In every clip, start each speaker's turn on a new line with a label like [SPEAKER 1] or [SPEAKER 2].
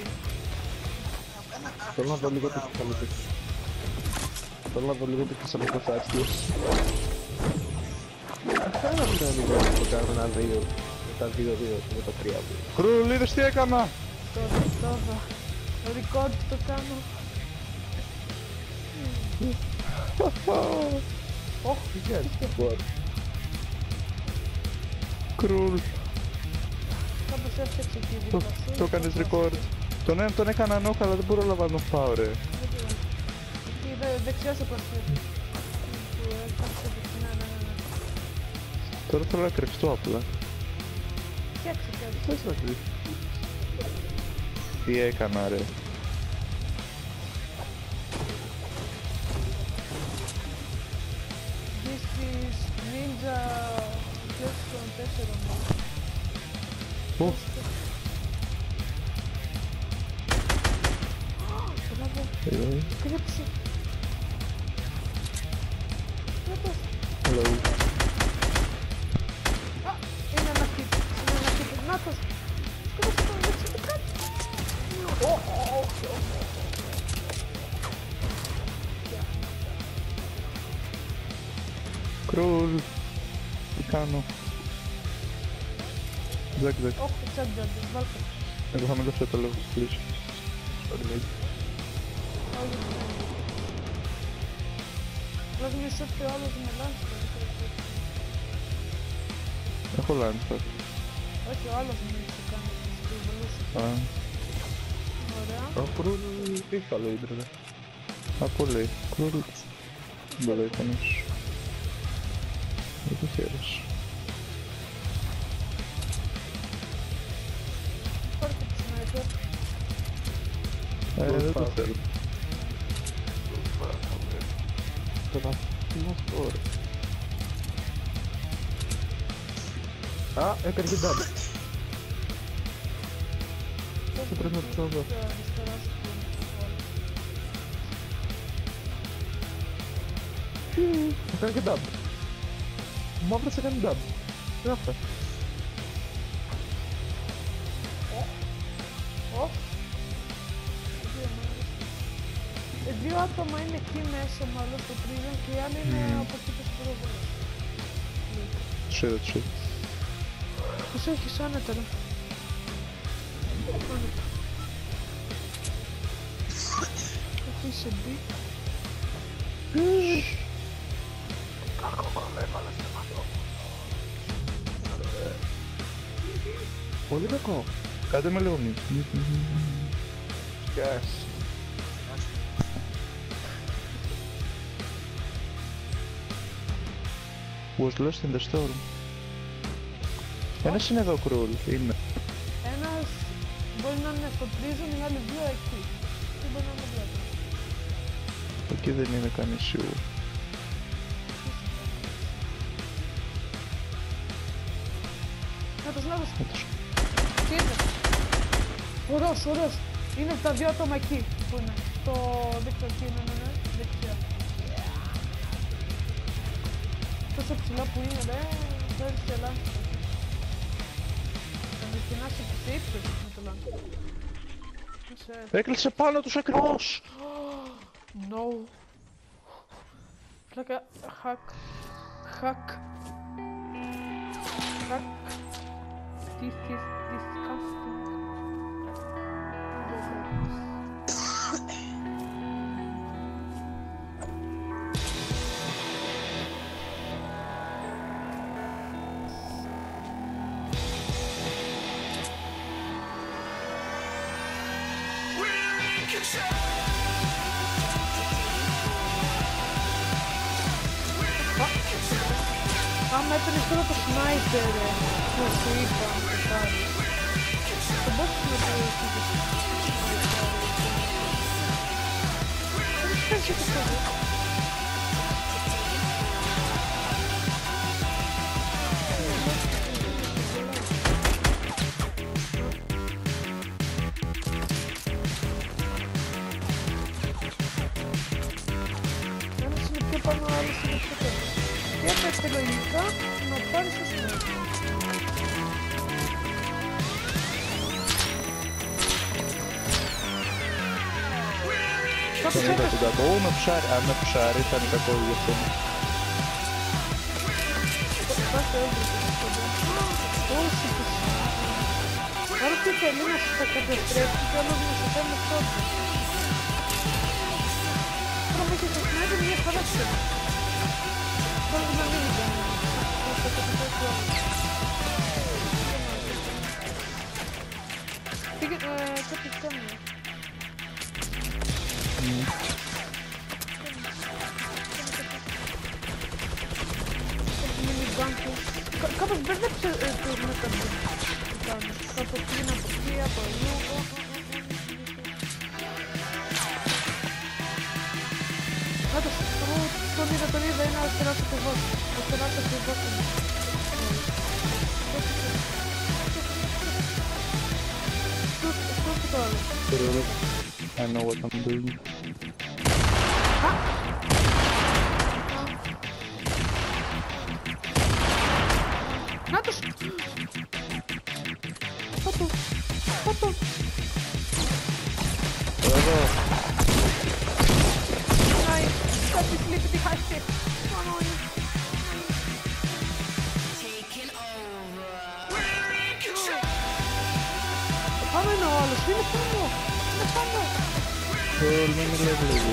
[SPEAKER 1] Θέλω να δω λίγο το Θεσσαλονίκη. Θέλω να δω λίγο το Θεσσαλονίκη φάσκιος. Αυτό είναι αυτό λίγο που κάνουμε ένα 2. Με τα 2-2 και με τα 3.
[SPEAKER 2] Κρούλ, είδες τι έκανα!
[SPEAKER 3] Τώρα. Record το κάνω.
[SPEAKER 1] Ωχ, τι κάνεις το πόδι.
[SPEAKER 2] Κρούλ,
[SPEAKER 3] Κάπως έφτιαξε και η διαδικασία.
[SPEAKER 2] το έκανες record. Τον ένα τον έκανα νόκα, αλλά δεν μπορώ να τον πάω ρε.
[SPEAKER 3] Εκεί δεξιά σε παστήρι. Που έκαψε δεξιά, ναι.
[SPEAKER 2] Τώρα θέλω να κρυφτώ απλά.
[SPEAKER 3] Φτιάξε κάτι.
[SPEAKER 1] Θες να κρύβεις.
[SPEAKER 2] Τι έκανα ρε.
[SPEAKER 3] This is Ninja PlayStation 4.
[SPEAKER 2] Ω,
[SPEAKER 3] Μπράβο. Κρύψε. Κρύψε.
[SPEAKER 1] Hello.
[SPEAKER 3] Α, είναι ένα hit. Νάτος. Κρύψε τον, δείξε το κάτι.
[SPEAKER 2] Κρούλ, τι κάνω. Ζακ.
[SPEAKER 3] Όχι, τσακ, βάλτε.
[SPEAKER 2] Εγώ θα με δώσω το λόγο, please.
[SPEAKER 1] Sorry, mate.
[SPEAKER 3] Βλέπει μισό ότι ο άλλος με λάνσο.
[SPEAKER 2] Έχω λάνσπατ.
[SPEAKER 3] Όχι, ο άλλος με το κάνει τις κρυβολούς.
[SPEAKER 2] Α,
[SPEAKER 3] Ωραία.
[SPEAKER 1] Ο Κρούλ έχει καλό ίντερνετ.
[SPEAKER 2] από λέει. Κρούλ, δεν λέει κανείς. Δεν το χαίρεσαι.
[SPEAKER 3] Πάρτε τη σνάιπερ.
[SPEAKER 2] Δεν το θέλω.
[SPEAKER 1] Τώρα, τι μας πω ρε. Α, έκανε και ντάμπ.
[SPEAKER 3] Δεν
[SPEAKER 1] πρέπει να το δω. Έκανε και ντάμπ. Ο Μαύρος έκανε ντάμπ. Τι είναι αυτά.
[SPEAKER 3] Δύο άτομα είναι εκεί μέσα μάλλον στο prison και οι άλλοι είναι από εκεί το σπουδοβόλο.
[SPEAKER 2] Τους είδα.
[SPEAKER 3] Τους έχεις άνετα ρε. Άνετα. Έχω είσαι μπει.
[SPEAKER 1] Πολύ κακό.
[SPEAKER 2] Κάντε με λίγο μη.
[SPEAKER 1] Yes.
[SPEAKER 2] Was lost in the storm. Ένας είναι εδώ, Κρούλ. Είναι.
[SPEAKER 3] Ένας μπορεί να είναι στο prison, οι άλλοι δύο εκεί. Τι μπορεί να είναι βλέπω.
[SPEAKER 2] Εκεί δεν είναι κανείς σίγουρο.
[SPEAKER 3] Νάτος. Τι είναι. Ωραίος. Είναι τα δύο άτομα εκεί που είναι. Το δείξω εκεί, ναι. Δεξιά. Τόσο ψηλά που είναι, ρε. Φέρεις και λάνθος. Θα με κοινάσει και σε ύψος με το λάνθος.
[SPEAKER 2] Έκλεισε πάνω τους ακριβώς!
[SPEAKER 3] No. Πλάκα, hack. This is disgusting. Άμα έπαιρνες τώρα το σνάιπερ, που σου είπα να το πάρεις. Το πώς είναι το σνάιπερ. Δεν έχεις το παιδί. Ένας είναι πιο πάνω, άλλος είναι πιο κάτω. Και έπρεπε λογικά να πάρεις το σνάιπερ. Κάτω
[SPEAKER 2] Τον είδα
[SPEAKER 3] σέρβερ.
[SPEAKER 2] τον κάτω. Ω, με πουσάρει. Αν με πουσάρει θα είναι κακό για αυτόν.
[SPEAKER 3] Πάστε όσοι τους... Άρα τι θέλει να σας τα καταστρέψει και όλος να σας φέρνει τότε. Τώρα με έχετε συνάδει μια φορά σήμερα. Τώρα να μην είναι. Θα τα καταστρέψει όλα. Κάποιος κάνει. Κάπως μπέρδεψε τους μεταξύ. Κάπως πήγαινε από εκεί, από αλλού. Κάτω, τον είδα, είναι αριστεράς ακριβώς. Αριστεράς ακριβώς είναι. Στούστε το άλλο.
[SPEAKER 2] I know what I'm doing.
[SPEAKER 3] Νάτος! Πάτω! Πάτω!
[SPEAKER 2] Εδώ.
[SPEAKER 3] Νάι! Κάτι κλείπει τη χάση! Μανώνει! Πάμε είναι ο άλλος! Είναι πάνω! Είναι πάνω!
[SPEAKER 2] Hold me level.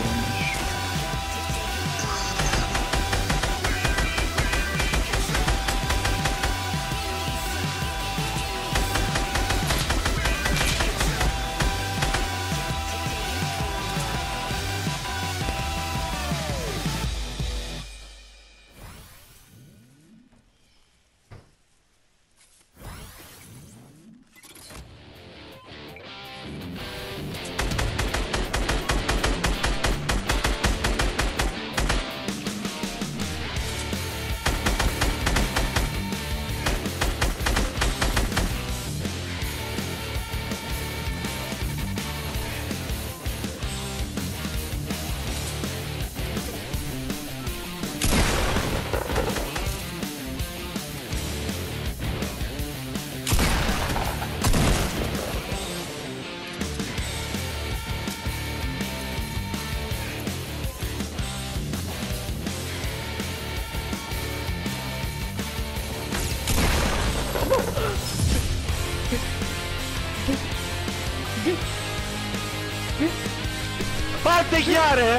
[SPEAKER 2] Πάτε γεια ρε!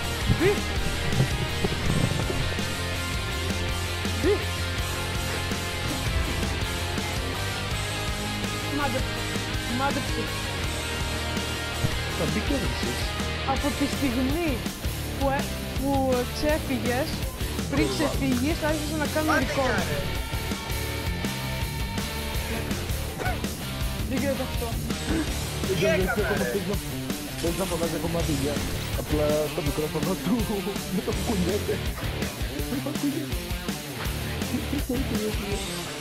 [SPEAKER 3] Μάντεψε.
[SPEAKER 2] Θα μπει και έδειξες.
[SPEAKER 3] Από τη στιγμή που ξέφυγες, πριν ξεφύγεις, άρχισε να κάνει record. Δεν γίνεται αυτό.
[SPEAKER 1] Δεν θα φωνάζει ακόμα δουλειά. Απλά το μικρόφωνο του δεν το κουνιέται. Δεν το κουνιέται.